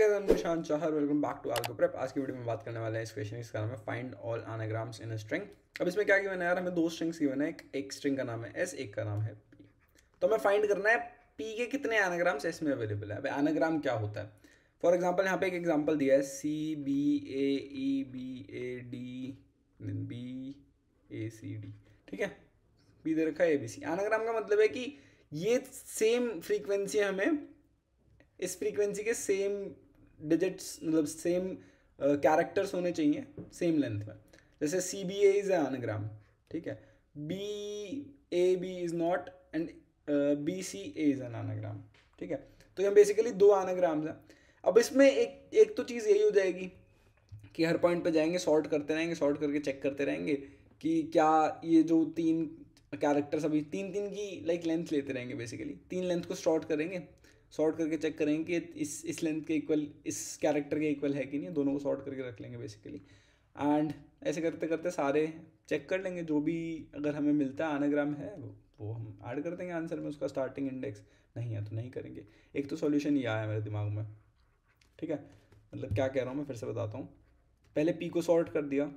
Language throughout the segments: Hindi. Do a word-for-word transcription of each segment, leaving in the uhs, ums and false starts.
गाइस, मैं Shaan Chahar, welcome back to Algo Prep. आज की वीडियो में बात करने वाले हैं इस क्वेश्चन, इसका नाम है find all anagrams in a string. अब इसमें क्या गिवन है यार, हमें दो स्ट्रिंग्स गिवन है, एक एक स्ट्रिंग का नाम है एस, एक का नाम है पी। तो हमें फाइंड करना है पी के कितने एनाग्राम्स एस में अवेलेबल है। अब एनाग्राम क्या होता है, फॉर एग्जाम्पल यहाँ पे एक एग्जाम्पल दिया है C B A E B a d b A C d, ठीक है, बी दे रखा है ए बी सी। एनाग्राम का मतलब है कि ये सेम फ्रीक्वेंसी हमें इस फ्रीक्वेंसी के सेम डिजिट्स मतलब सेम कैरेक्टर्स होने चाहिए सेम लेंथ में। जैसे c B a is anagram, ठीक है, b A b is not and b c a is an anagram, ठीक है। तो ये बेसिकली दो एनाग्राम्स हैं। अब इसमें एक एक तो चीज़ यही हो जाएगी कि हर पॉइंट पे जाएंगे, सॉर्ट करते रहेंगे, सॉर्ट करके चेक करते रहेंगे कि क्या ये जो तीन कैरेक्टर्स अभी तीन तीन की लाइक लेंथ लेते रहेंगे। बेसिकली तीन लेंथ को सॉर्ट करेंगे, सॉर्ट करके चेक करेंगे कि इस इस लेंथ के इक्वल, इस कैरेक्टर के इक्वल है कि नहीं, दोनों को सॉर्ट करके रख लेंगे बेसिकली। एंड ऐसे करते करते सारे चेक कर लेंगे, जो भी अगर हमें मिलता है एनाग्राम है वो, वो हम ऐड कर देंगे आंसर में, उसका स्टार्टिंग इंडेक्स। नहीं है तो नहीं करेंगे। एक तो सॉल्यूशन ये आया मेरे दिमाग में, ठीक है। मतलब क्या कह रहा हूँ मैं, फिर से बताता हूँ। पहले पी को सॉर्ट कर दिया,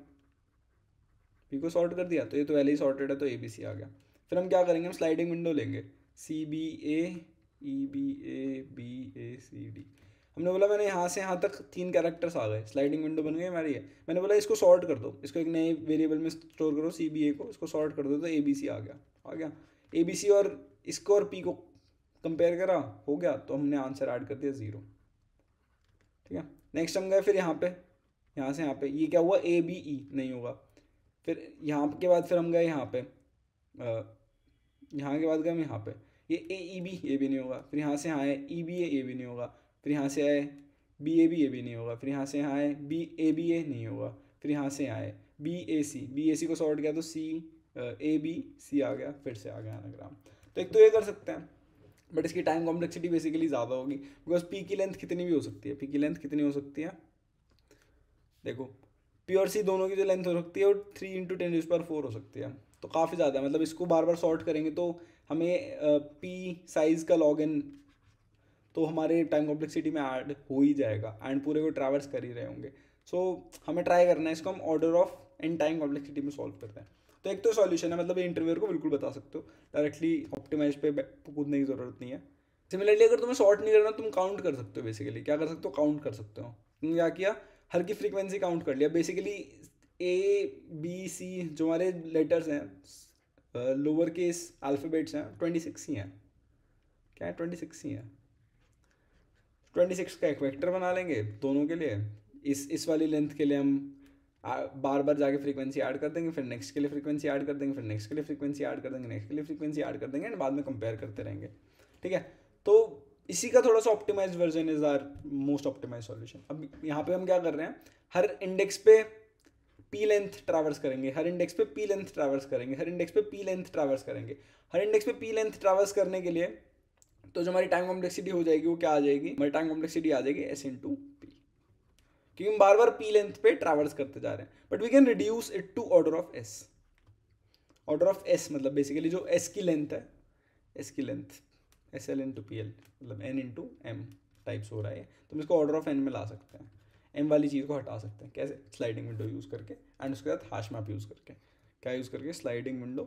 पी को सॉर्ट कर दिया तो ये तो पहले ही सॉर्टेड है, तो ए बी सी आ गया। फिर हम क्या करेंगे, हम स्लाइडिंग विंडो लेंगे, c B A E B A B A C D. हमने बोला मैंने यहाँ से यहाँ तक तीन कैरेक्टर्स आ गए, स्लाइडिंग विंडो बन गई हमारी है। मैंने बोला इसको सॉर्ट कर दो, इसको एक नए वेरिएबल में स्टोर करो, सी बी ए को, इसको सॉर्ट कर दो, तो ए बी सी आ गया आ गया ए बी सी। और इसको और पी को कंपेयर करा, हो गया, तो हमने आंसर ऐड कर दिया ज़ीरो, ठीक है। नेक्स्ट हम गए फिर यहाँ पे, यहाँ से यहाँ पे ये क्या हुआ, ए बी ई नहीं होगा। फिर यहाँ के बाद फिर हम गए यहाँ पे, यहाँ के बाद गए हम यहाँ पे, ये ए ई बी ए भी नहीं होगा। फिर यहाँ से यहाँ आए ई बी ए ए भी नहीं होगा। फिर यहाँ से आए बी ए बी ए भी नहीं होगा। फिर यहाँ से यहाँ आए बी ए बी ए नहीं होगा। फिर यहाँ से आए बी ए सी, बी ए सी को सॉर्ट किया तो सी ए बी सी आ गया, फिर से आ गया एनाग्राम। तो एक तो ये कर सकते हैं, बट इसकी टाइम कॉम्प्लेक्सिटी बेसिकली ज़्यादा होगी, बिकॉज पी की लेंथ कितनी भी हो सकती है। पी की लेंथ कितनी हो सकती है, देखो पी और सी दोनों की जो लेंथ हो सकती है वो थ्री इंटू टेन यूज पर फोर हो सकती है, तो काफ़ी ज़्यादा है। मतलब इसको बार बार सॉर्ट करेंगे तो हमें पी साइज़ का लॉग इन तो हमारे टाइम कॉम्प्लेक्सिटी में ऐड हो ही जाएगा, एंड पूरे को ट्रैवर्स कर ही रहे होंगे। सो so, हमें ट्राई करना है इसको हम order of n time complexity में सॉल्व करते हैं। तो एक तो सॉल्यूशन है, मतलब ये इंटरव्यूअर को बिल्कुल बता सकते हो, डायरेक्टली ऑप्टिमाइज पे कूदने की ज़रूरत नहीं है। सिमिलरली अगर तुम्हें सॉर्ट नहीं करना, तुम काउंट कर सकते हो। बेसिकली क्या कर सकते हो, काउंट कर सकते हो। तुमने क्या किया, हर की फ्रीक्वेंसी काउंट कर लिया। बेसिकली ए बी सी जो हमारे लेटर्स हैं, लोअर केस अल्फ़ाबेट्स हैं, ट्वेंटी सिक्स ही हैं। क्या है, ट्वेंटी सिक्स ही हैं। ट्वेंटी सिक्स का एक वेक्टर बना लेंगे दोनों के लिए। इस इस वाली लेंथ के लिए हम बार बार जाके फ्रीक्वेंसी ऐड कर देंगे, फिर नेक्स्ट के लिए फ्रीक्वेंसी ऐड कर देंगे, फिर नेक्स्ट के लिए फ्रीक्वेंसी ऐड कर देंगे, नेक्स्ट के लिए फ्रीक्वेंसी ऐड कर देंगे, एंड बाद में कंपेयर करते रहेंगे, ठीक है। तो इसी का थोड़ा सा optimize version is are most optimize solution. अब यहाँ पे हम क्या कर रहे हैं, हर इंडेक्स पे पी लेंथ ट्रैवर्स करेंगे, हर इंडेक्स पे पी लेंथ ट्रैवर्स करेंगे, हर इंडेक्स पे पी लेंथ ट्रैवर्स करेंगे। हर इंडेक्स पे पी लेंथ ट्रैवर्स करने के लिए तो जो हमारी टाइम कॉम्प्लेक्सिटी हो जाएगी वो क्या आ जाएगी, हमारी टाइम कॉम्प्लेक्सिटी आ जाएगी एस इंटू पी, क्योंकि हम बार बार पी लेंथ पे ट्रैवर्स करते जा रहे हैं। But we can reduce it to order of S. Order of S मतलब बेसिकली जो एस की लेंथ है, एस की length S L into P L, मतलब एन इंटू एम टाइप्स हो रहा है, तो हम इसको ऑर्डर ऑफ एन में ला सकते हैं। एम वाली चीज़ को हटा सकते हैं कैसे, स्लाइडिंग विंडो यूज़ करके, एंड उसके बाद हैश मैप यूज़ करके। क्या यूज़ करके, sliding window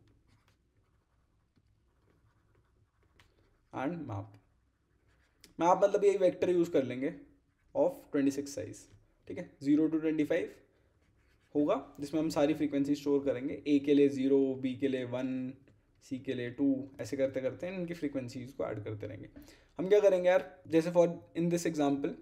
and map. Map मतलब ये वेक्टर यूज़ कर लेंगे ऑफ ट्वेंटी सिक्स साइज, ठीक है। जीरो टू ट्वेंटी फाइव होगा, जिसमें हम सारी फ्रीक्वेंसी स्टोर करेंगे। ए के लिए ज़ीरो, बी के लिए वन, सी के लिए टू, ऐसे करते करते हैं इनकी फ्रीक्वेंसीज को ऐड करते रहेंगे। हम क्या करेंगे यार, जैसे फॉर इन दिस एग्जांपल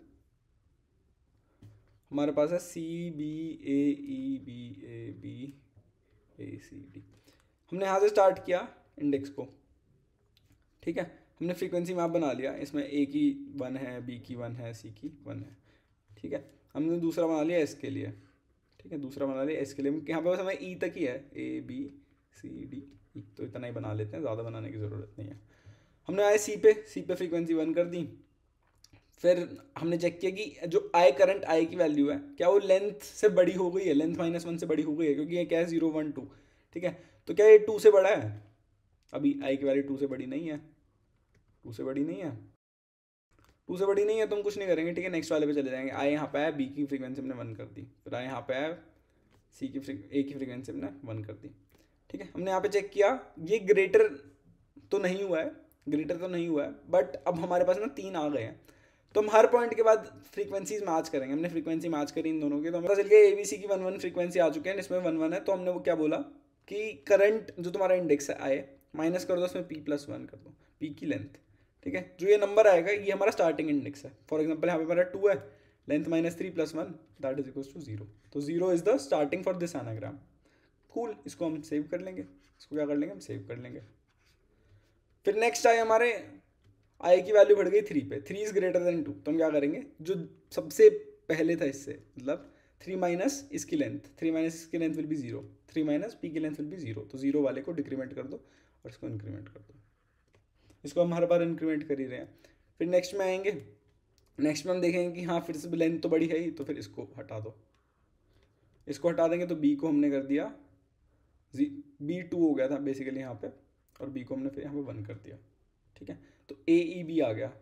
हमारे पास है C B A E B A B A C D. हमने यहाँ से स्टार्ट किया इंडेक्स को, ठीक है। हमने फ्रीक्वेंसी मैप बना लिया, इसमें ए की वन है, बी की वन है, सी की वन है, ठीक है। हमने दूसरा बना लिया एस के लिए, ठीक है, दूसरा बना लिया एस के लिए। यहाँ पे बस हमें ई तक ही है, A B C D E, तो इतना ही बना लेते हैं, ज़्यादा बनाने की ज़रूरत नहीं है। हमने आए सी पे, सी पे फ्रीक्वेंसी वन कर दी। फिर हमने चेक किया कि जो आई करंट आई की वैल्यू है, क्या वो लेंथ से बड़ी हो गई है, लेंथ माइनस वन से बड़ी हो गई है, क्योंकि ये क्या है, जीरो वन टू, ठीक है। तो क्या ये टू से बड़ा है, अभी आई की वैल्यू टू से बड़ी नहीं है, टू से बड़ी नहीं है, टू से बड़ी नहीं है तो हम कुछ नहीं करेंगे, ठीक है। नेक्स्ट वाले पे चले जाएंगे। आई यहाँ पे आया, बी की फ्रीक्वेंसी हमने वन कर दी, फिर आई यहाँ पे आया, सी की ए की फ्रीक्वेंसी हमने वन कर दी, ठीक है। हमने यहाँ पे चेक किया, ये ग्रेटर तो नहीं हुआ है, ग्रेटर तो नहीं हुआ है, बट अब हमारे पास ना तीन आ गए हैं, तो हम हर पॉइंट के बाद फ्रीक्वेंसीज मैच करेंगे। हमने फ्रीक्वेंसी मैच करी इन दोनों की, तो हमें पता चल गया ए बी सी की वन वन फ्रीक्वेंसी आ चुके हैं, इसमें वन वन है, तो हमने वो क्या बोला कि करंट जो तुम्हारा इंडेक्स है आए, माइनस कर दो उसमें पी प्लस वन कर दो, पी की लेंथ, ठीक है। जो ये नंबर आएगा ये हमारा स्टार्टिंग इंडेक्स है। फॉर एग्जाम्पल यहाँ पे हमारा टू है, length minus three plus one that is equal to zero, तो zero is the starting for this anagram. Cool, इसको हम सेव कर लेंगे, इसको क्या कर लेंगे, हम सेव कर लेंगे। फिर नेक्स्ट आए हमारे, आई की वैल्यू बढ़ गई थ्री पे, three is greater than two, तो हम क्या करेंगे, जो सबसे पहले था इससे, मतलब थ्री माइनस इसकी लेंथ, थ्री माइनस इसकी length will be zero, three minus P की लेंथ विल बी जीरो, तो जीरो वाले को डिक्रीमेंट कर दो और इसको इंक्रीमेंट कर दो। इसको हम हर बार इंक्रीमेंट कर ही रहे हैं। फिर नेक्स्ट में आएंगे, नेक्स्ट में हम देखेंगे कि हाँ फिर से लेंथ तो बड़ी है ही, तो फिर इसको हटा दो, इसको हटा देंगे तो बी को हमने कर दिया, बी टू हो गया था बेसिकली यहाँ पे, और बी को हमने फिर यहाँ पे वन कर दिया, ठीक है। तो ए ई बी आ गया,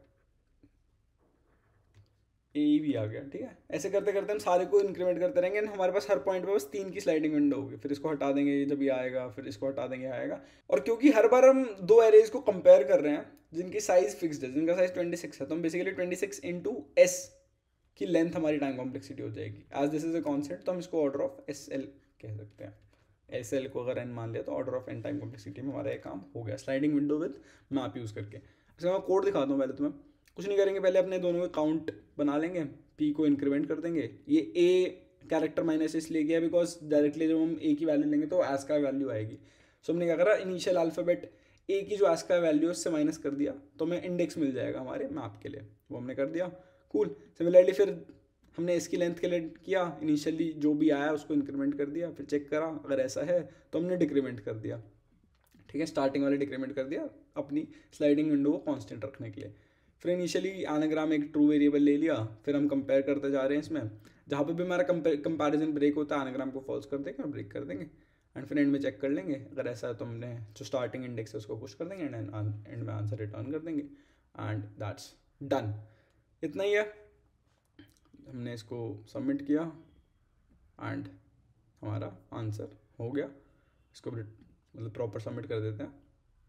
ए ई बी आ गया, ठीक है। ऐसे करते करते हम सारे को इंक्रीमेंट करते रहेंगे, हमारे पास हर पॉइंट पे बस तीन की स्लाइडिंग विंडो होगी। फिर इसको हटा देंगे जब ये आएगा, फिर इसको हटा देंगे आएगा। और क्योंकि हर बार हम दो एरेज को कंपेयर कर रहे हैं जिनकी साइज फिक्स्ड है, जिनका साइज ट्वेंटी सिक्स है, तो हम basically twenty six into S की लेंथ हमारी टाइम कॉम्प्लेक्सिटी हो जाएगी। As this is a concept, तो हम इसको ऑर्डर ऑफ एस एल कह सकते हैं। एस एल को अगर एन मान लिया तो order of N time complexity में हमारा ये काम हो गया, sliding window with map use करके। इसका मैं कोड दिखाता हूँ, पहले तुम्हें कुछ नहीं करेंगे, पहले अपने दोनों के काउंट बना लेंगे, पी को इंक्रीमेंट कर देंगे। ये ए कैरेक्टर माइनस इसलिए गया बिकॉज डायरेक्टली जब हम ए की वैल्यू लेंगे तो एस का वैल्यू आएगी। सो हमने क्या करा, इनिशियल अल्फ़ाबेट ए की जो एस का वैल्यू उससे माइनस कर दिया, तो हमें इंडेक्स मिल जाएगा हमारे मैप के लिए, वो हमने कर दिया। कूल। सिमिलरली फिर हमने इसकी लेंथ के लिए किया, इनिशियली जो भी आया उसको इंक्रीमेंट कर दिया, फिर चेक करा अगर ऐसा है तो हमने डिक्रीमेंट कर दिया, ठीक है। स्टार्टिंग वाले डिक्रीमेंट कर दिया अपनी स्लाइडिंग विंडो को कांस्टेंट रखने के लिए। फिर इनिशियली एनाग्राम एक ट्रू वेरिएबल ले लिया, फिर हम कंपेयर करते जा रहे हैं इसमें, जहाँ पे भी हमारा कंपैरिजन ब्रेक होता है एनाग्राम को फॉल्स कर देंगे और ब्रेक कर देंगे, एंड फिर एंड में चेक कर लेंगे अगर ऐसा है तो हमने जो स्टार्टिंग इंडेक्स है उसको पुश कर देंगे, एंड एंड में आंसर रिटर्न कर देंगे, एंड दैट्स डन। इतना ही है, हमने इसको सबमिट किया एंड हमारा आंसर हो गया। इसको मतलब प्रॉपर सबमिट कर देते हैं,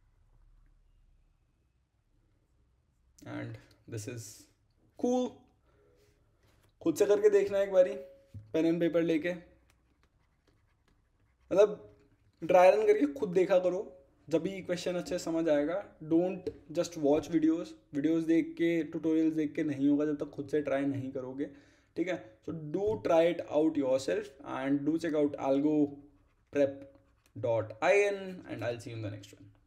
एंड दिस इज कूल। खुद से करके देखना एक बारी, पेन एंड पेपर लेके, मतलब ड्राई रन करके खुद देखा करो, जब भी क्वेश्चन अच्छे समझ आएगा। Don't just watch videos, videos देख के, ट्यूटोरियल्स देख के नहीं होगा जब तक खुद से ट्राई नहीं करोगे, ठीक है। So do try it out yourself and do check out algoprep dot in and I'll see you in the next one.